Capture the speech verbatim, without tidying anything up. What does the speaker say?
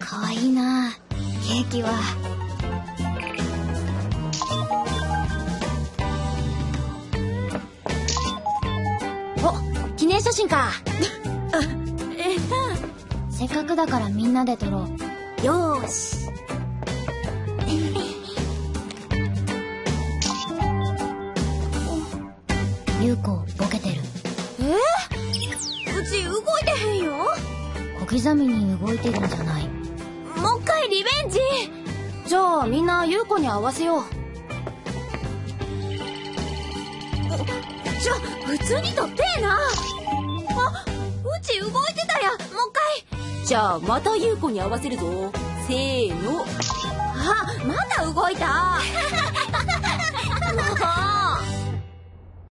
かわいいなケーキは。お、記念写真か。 えせっかくだからみんなで撮ろう。 よーし。 優子ボケてる。 えー、うち動いてへんよ。 小刻みに動いてるんじゃない。 もう一回リベンジ。 じゃあみんな優子に合わせよう。 じゃあ普通に撮ってえな。あ、うち動いてたや。もう一回。 じゃあまた優子に合わせるぞ。せーの。 あ、また動いた。もう